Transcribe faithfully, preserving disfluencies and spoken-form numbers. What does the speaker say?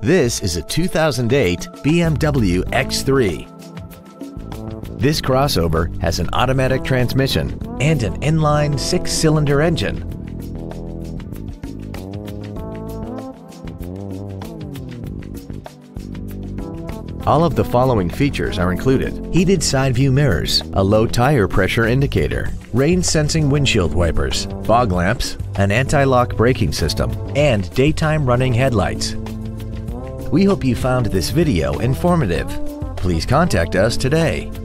This is a two thousand eight B M W X three. This crossover has an automatic transmission and an inline six-cylinder engine. All of the following features are included: heated side view mirrors, a low tire pressure indicator, rain-sensing windshield wipers, fog lamps, an anti-lock braking system, and daytime running headlights. We hope you found this video informative. Please contact us today.